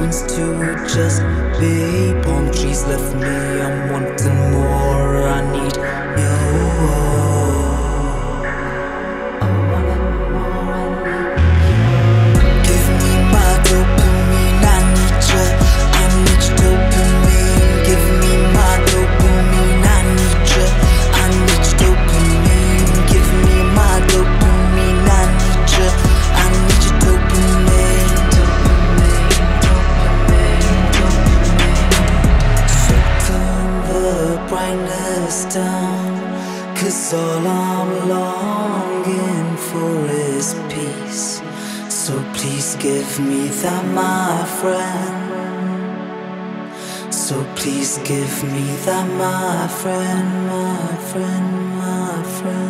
wants to just be. Palm trees left me, I'm wanting more. I need you. Down, 'cause all I'm longing for is peace. So please give me that, my friend. So please give me that, my friend, my friend, my friend.